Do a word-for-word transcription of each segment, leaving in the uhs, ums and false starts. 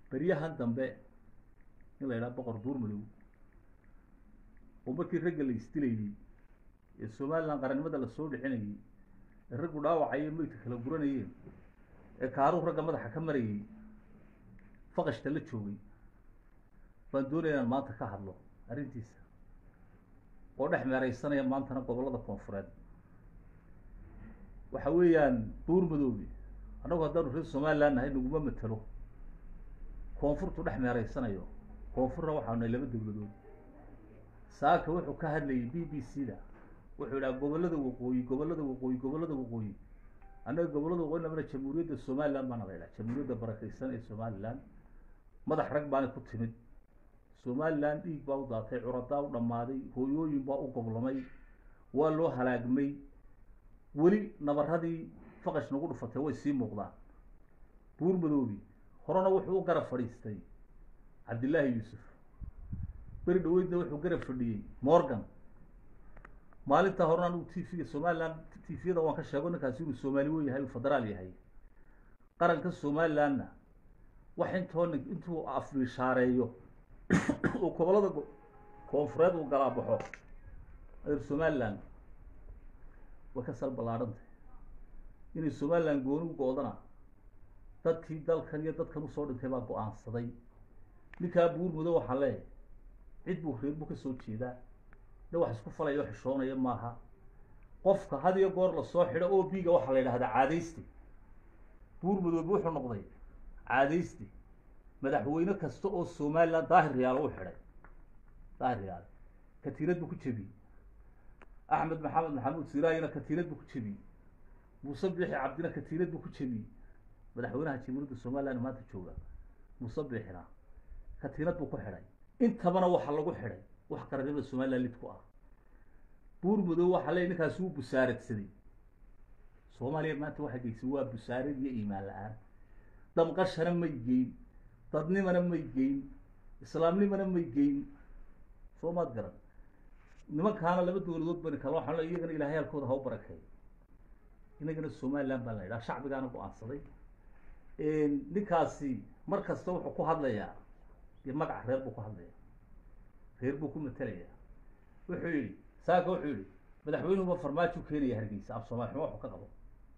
بريها دمبه إلا إلى بقر بور ملو وبكي الرجل يستلي السومال لان قرن مدى الصود حيني الرجل داوع عين ميت كلا قرنيه كارو رجل مدى حكمري فقش تلتشوي فدوري ما تكهر له أرنتيس ودح مريسنا يا مان تنا قبل هذا كونفرنس وحويان بور مدوبي أنا قدر في الصومال لأن هاي نجوم مثله كونفرت ودح مريسنا يو كونفر روح عنا اللي بده بدون ساك وحو كهر لي بي بي سي ده وحو لا قبل هذا وقوي قبل هذا وقوي قبل هذا وقوي أنا قبل هذا وقولنا من الجمهورية الصومال لان ما نغيره الجمهورية بركيستان الصومال لان ما ضحرك بان كنت من الصومال لان إيج باو ضاطع عرضاء ودمادي هو يوم باو قبل ماي والله هلاك مي ولي نبر هذه فقش نقول فتوى السيم مقطع بور مدوبي خرنا وحو قرب فريستي عبد الله يوسف برد ويدنا وحو قرب فردي مورغان مالنتا هورنا نو تي في الصومال تي في دا وان كشاغو نكاسيو الصومالي وي هاي فدرالي هاي قرنك الصومال لان waxintoon intuu afri shaareeyo oo gobolada koonfureed uu gala baxo reer Somaliland waka sal balaadantay inay Somaliland gooni u goodana dadkii dalkan iyo dadkan u soo dhintay baa go'aansaday ninka buur mudo waxa leeyahay cid buu reer buu ka soo jeedaa dad wax isku falayo xishoonaya maaha qofka had iyo goor la soo xidho oo biiga waxa la yiraahdaa caadeysti buur mudo wuxuu noqday عاديستي مدحوينه كاستو او سومالان ظاهر ريال او خيري ظاهر ريال كثيرات بو كجبي احمد محمد محمود سيراينا كثيرات بو كجبي مصبح عبدنا كثيرات بو كجبي مدحوينها جمهوريه سومالان ما تجوغا مصبحنا كثيرات بو خيري انت بنا waxa lagu xiray wax qaranimada Soomaaliland lidku ah buur mudo waxa la ninkaas uu busaaradsaday Soomaaliya maanta waxa geysay waa busaarad iyo iimaan la'aan دم قشرا ما يجين تدني منا ما يجين إسلامي منا ما يجين سو ما تقرأ نما كان لما تقول ضد بني كلام حلا يجين إلى هاي الكود هاو بركة هنا كنا الصومال لام بلا لا شعب كانوا بعنصري إن نكاسي مركز تو حكوا هذا يا يمقع غير بكو هذا غير بكو مثلية وحولي ساق وحولي مدحوينه بفرماتشو كيني يهرجيس أب صومال حوا حكوا قبل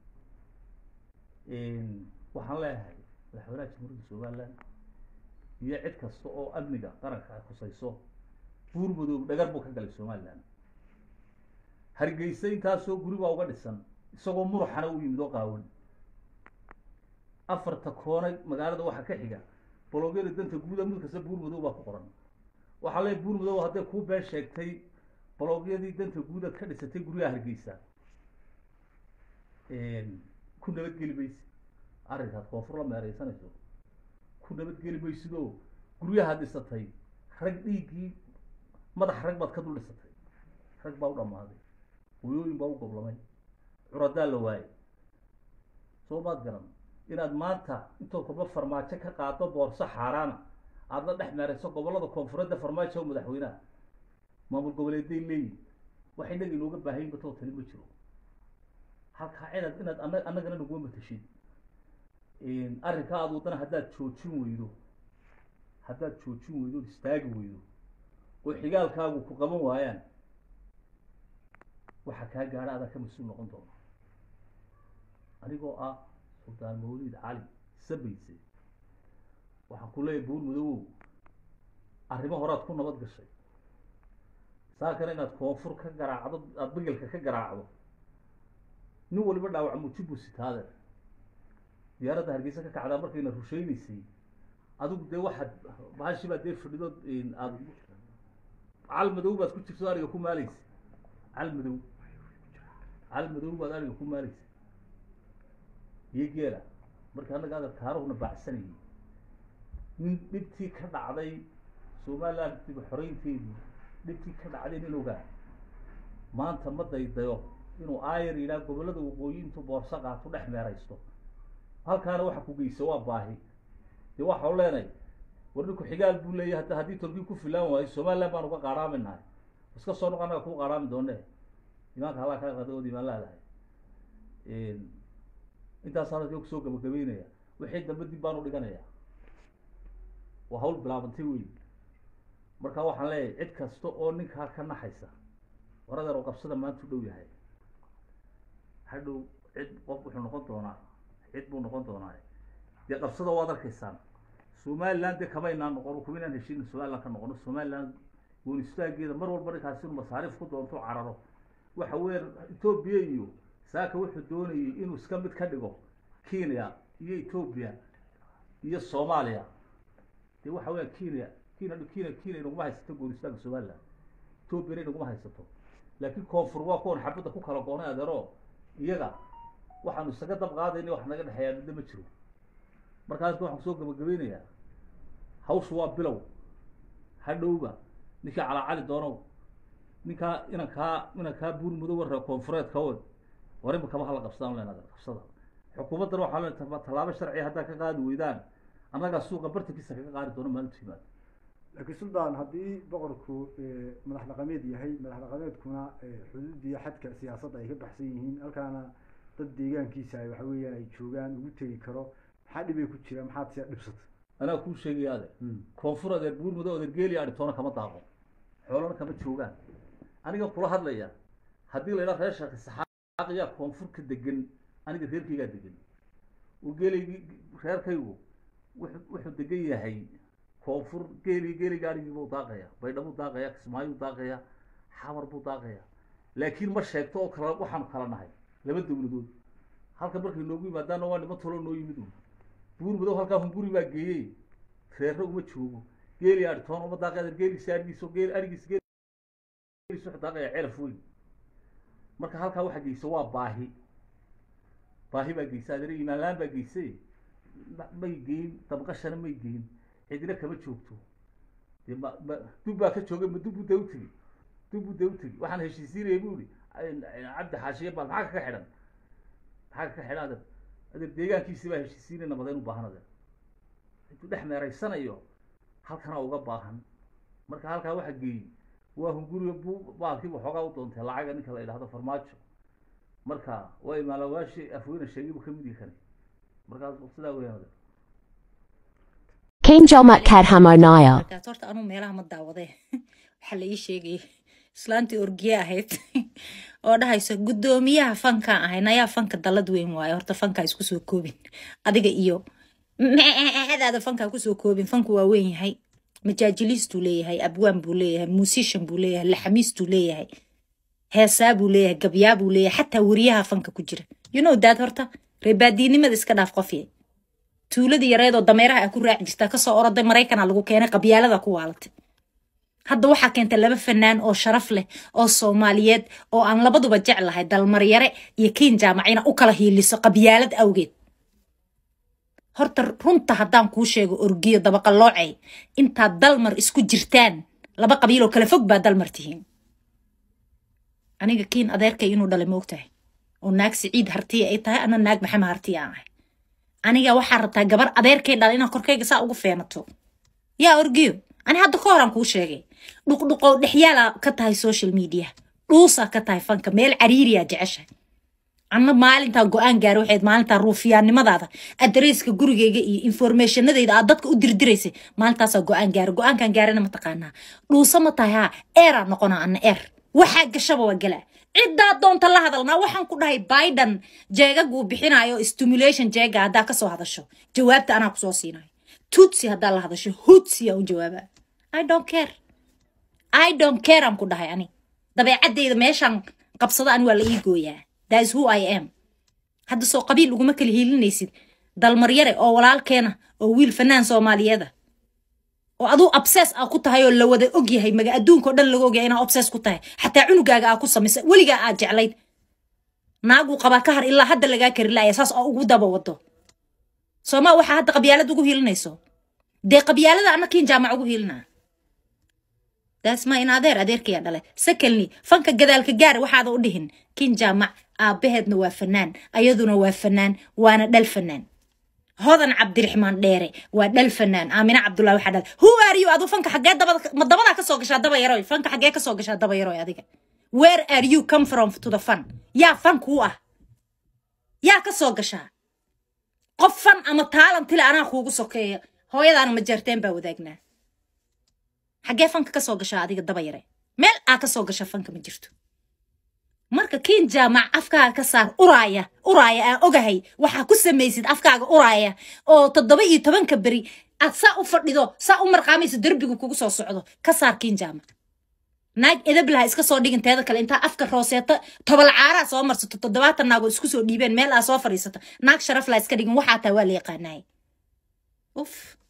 إن waxaan leeyahay madaxweynaha jamhuuriyadda Soomaaliland iyo cid kasta oo amniga qaranka ay khusayso buur mudo dhagar buu ka galay Soomaaliland hargeysa intaas oo guriga uga dhisan isagoo muruxana u yimid oo qaawan afarta koonay magaalada waxa ka xiga bologeeda danta guud mid kasta buur mudo baa ku qoran waxa la buur mudo hadday ku been sheegtay bologeedii danta guud ka dhisatay guriga hargeysa een ku nabad gelibaysi arrinkaas koonfur la meeraysanayso ku nabad geli maysido guryaha dhisatay rag dhiigii madax rag baad ka dul dhisatay rag baa u dhamaaday hooyooyin baa u goblamay curadaa la waayay soo baad garan inaad maanta intoo kurba farmaajo ka qaado boorso xaaraana aad la dhex meerayso gobolada koonfureedda farmaajo madaxweynaha maamul goboleeday leeyihiin waxay naga inooga baahan yihiin batoo tani ma jiro halka inaad inaad annagana nagu matashin إن أرنك هذا وطن هذا تشوتشون ويدو هذا تشوتشون ويدو تستاج ويدو وحجال كابو كقمو وهايان وحكى جار هذا كمسؤول نقطه أنا جو آ سلطان مولد علي سبيسي وحكوا له يبون مدو أرنما هرات كنا بدك الشيء ساكرنا تكونفر كجرا عضد أبجل كجرا عضد نو اللي بدأ وعمو تبو ست هذا ديارة هرجيسة كعلى مركي نرشيني سي أدوك ده واحد بعشي بعدين فريدو إن أد علم دو بس كنت سؤال يكون ماليس علم دو علم دو بدار يكون ماليس يجي له مركي أنا قاعد كهرب نبع سنة نبتي كذا علي سومالا نبتي بحرين فيه نبتي كذا علي نلوجا ما أنت مدة يضيع إنه آير إلى قبله وقوين تبارسقة تروح مرايسته halkaana waxa ku geeyso waa baahi de waxa uu leenay warninku xigaal buu leeyahay hadda hadii Turkiga ku filan waayo Soomaaliland baan uga qaaraaminahay iska soo noqonaa ku qaaraami doonay imaanka hala ka qado diimaan laadahay een inta saaradii ku soo gabagabeynaya wixii dambe dib baan u dhiganayaa وهول بلابنتي وين marka waxaan leeyahay cid kasto oo ninka ka naxaysa warada oo qabsada maanta u dhow yahay hadhow cid qof wuxuu noqon doonaa cid buu noqon doonaa dee qabsada waad arkaysaan Somaliland kama inaan noqon ku inaan heshiin Somaliland ka noqono Somaliland goonistaageeda mar walba ninkaasi inuu masaarif ku doonto cararo waxa weyn Ethiopia iyo saaka wuxuu doonayay inuu iska mid ka dhigo Kenya iyo Ethiopia iyo Soomaaliya dee waxa weyn Kenya Kenya Kenya Kenya inuu ma haysto goonistaag Somaliland Ethiopia inuu ma haysto laakiin koonfur waa koon xabada ku kala goonay adeero iyaga waxaanu isaga dab qaadayna wax naga dhaxeeyaa mid ma jiro markaas waxaan soo gabagabeynayaa hawshu waa bilow hadhowba ninka cala cali doono ninka ina ka ina ka buur mudo war koonfureed ka wad warin kama hal qabsaan leenaada qabsada xukuumadda waxa la talaabo sharci hadda ka qaadi weydaan annaga suuqa bartikiisa ka qaadi doono maalintii laakiin suldaan haddii boqorku madax dhaqameed yahay madax dhaqameedkuna xuduudii xadka siyaasadda ay ka baxsan yihiin halkaana dad deegaankiisa ay waxa weeyaan ay joogaan ugu tagi karo maxaa dhibay ku jira maxaad si dhibsatay anaa ku sheegayaade koonfurada buur mudo oo geeli aan toona kama daaqo xoolana kama joogaan aniga kula hadlaya haddii la ilaa reesha saxaaqiya koonfurka degan aniga reerkayga degan oo geeligi reerkaygu wuxuu degan yahay koonfur geeli geeli gaarigii buu daaqaya baydhabo daaqaya kismaayo daaqaya xawar buu daaqaya laakiin ma sheegto oo kala waxaan kala nahay laba dawladood halka markii noogu yimaadaan waa nimo tolo noo yimid buur mudo halka hunguri baa geeyay reero uma joogo geeli aad toon uma daaqada geeli saadiiso geeli arigiis geeli soo daaqaya ciraf weyn marka halka waxa geeyso waa baahi baahi baa geeysa adeer iimaan baa geeysay may geyn tabqashana may geyn cidina kama joogto dubba ka joogay ma dubu dawti dubu dawti waxaan heshiisiinay buuri cabdi xaashiye bal maxaa ka xidhan maxaa ka xidhan adeer deegaankiisa baa heshiisiinay nabadeen u baahan adeer intuu dhex meeraysanayo halkana uga baahan marka halkaa waxa geeyay waa hunguriga baalkii waxoogaa u doontay lacaga ninka la yidhaahdo farmaajo marka waa imaalawaashi afweyne sheegay buu ka mid yahay markaas sidaa weeyaan adeer King Jomat Kadhamonaya. horta anuu meelaha ma daawade waxa la ii sheegay islaantii orgiye ahayd oo dhahayso gudoomiyaha fanka ahay nayaa fanka dalad weyn waayo horta fanka isku soo koobin adiga iyo hadaada fanka ku soo koobin fanku waa weyn yahay majaajilistu leeyahay abwaan buu leeyahay musician buu leeyahay laxamiistu leeyahay heesaa buu leeyahay gabyaa buu leeyahay xataa wariyaha fanka ku jira you know that horta reebaadiinimada iska dhaaf qofiyay tuuladii yareedoo dameeraha ku raac jirta ka soo oroday Mareykanka lagu keenay qabyaalada ku waalatay hadda waxa keentay laba fanaan oo sharaf leh oo Soomaaliyeed oo aan labaduba jeclahay dalmar yare iyo King Jaamacina u kala hiiliso qabyaalad awgeed horta runta haddaan kuu sheego orgiyo dabaqa loocay inta dalmar isku jirtaan laba qabiil oo kala fog baa dalmar tihiin aniga King adeerkay inuu dhalay moogtahay oo naag Siciid Hartiye ay tahay ana naag Maxamed Hartiye ah aniga waxa rabtaa gabar adeerkay dhal ina korkayga saa ugu feenato yaa orgiyo ani hadda ka horan kuu sheegay dhuqdhuqo dhixyaala ka tahay social media dhuusa ka tahay fanka meel cariiriya jeceshay anna maalinta go'aan gaar waxayd maalinta ruufiyaannimadaada adreeska gurigeyga iyo informationadayda aad dadka u dirdireysay maalintaas go'aan gaar go'aankan gaarana ma taqaanaa dhuusa ma tahay ha era noqona anna er waxa gashaba waa gala cidda doonta la hadalna waxaan ku dhahay Biden jeegagu bixinayo stimulation jeega hada ka soo hadasho jawaabta ana ku soo siinayo tutsi hada la hadasho hutsi oo jawaaba I don't care I don't care am ku dhahay ani dabeecadeyda meeshan qabsada aan waa la ii gooyaa that is who I am hada soo qabiil ugu ma kala hiilinaysid dalmar yare oo walaalkeena oo wiil fanaan Soomaaliyeed oo adu obsess ah ku tahay oo la wada og yahay maga adduunka oo dhan lagu og yahay inaa obsess ku tahay xataa cunugaaga ah ku sameysay waliga aad jeclayd naagu qaba ka har ilaa hadda laga kari laaya saas oo ugu daba wado Soomaa waxa hadda qabyaalad ugu hiilinayso de qabyaalada ana King Jaamac ugu hiilina that's my adeer adeerkay dhalay secondly fanka gadaalka gaar waxaad u dhihin King Jaamac aabaheedna waa fanaan ayaduna waa fanaan waana dhal fanaan هذا عبد الرحمن ديري ودل فنان آمنة عبد الله وحدل who are you أدو فنك حاجات دبا ما دبا كسوق شاد دبا يروي فنك حاجات كسوق شاد دبا يروي هذيك where are you come from to the fun يا فنك هو يا كسوق شاد قف فن أما تعلم تلا أنا أخوك سوكي hooyadaan ma jeerteen baa wadaagnaa xaggee fanka ka soo gashaa adiga daba yare meel aa ka soo gasha fanka ma jirto marka kiin jaamac afkaaga ka saar uraaya uraaya aan ogahay waxaa ku samaysid afkaaga uraaya oo toddoba iyo tobanka beri aad saa u fadhido saa u marqaamayso derbigu kugu soo socdo ka saar kiin jaamac naag edablaha iska soo dhigin teeda kale intaa afka rooseeta tobol caaraa soo marsato toddobaatan naagoo isku soo dhiibeen meel aa soo fadhiisata naag sharaf laa iska dhigin waxaa taa waa la yaqaanaay uf